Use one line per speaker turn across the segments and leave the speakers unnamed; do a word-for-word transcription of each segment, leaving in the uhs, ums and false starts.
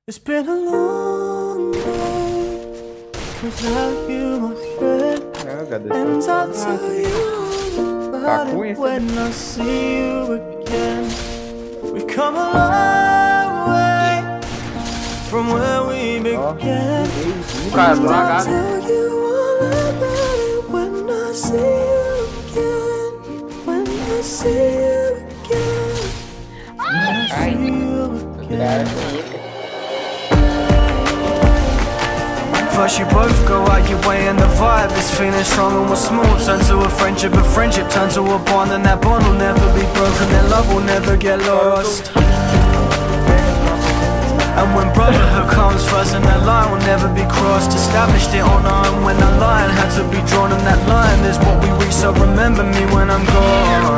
It's been a long day without you, my friend. And I'll tell you about it when I see you again. We've come a long way from where we began. And I'll tell you all about it when I see you again. When I see you again. When I see you again. First you both go out your way and the vibe is feeling strong and what's small turns to a friendship, a friendship turns to a bond, and that bond will never be broken, their love will never get lost. And when brotherhood comes first and that line will never be crossed, established it on our own when that line had to be drawn, and that line is what we reach, so remember me when I'm gone.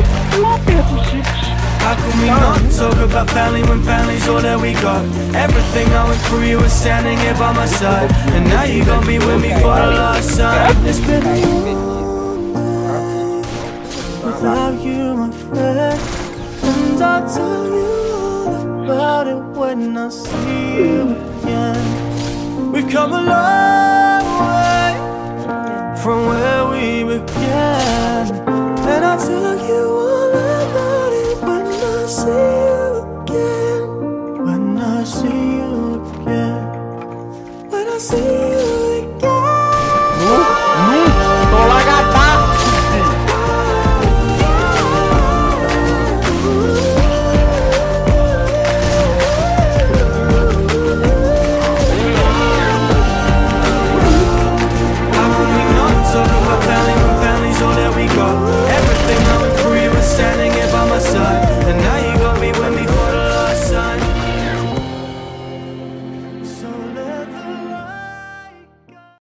How can we not talk about family when family's all that we got? Everything I went through, you were standing here by my side, and now you gon' be with me for the last time. It's been a long day without you, my friend, and I'll tell you all about it when I see you again. We've come a long way from where we began, and I'll tell you all about it when I see you again. When I see you again. When I see you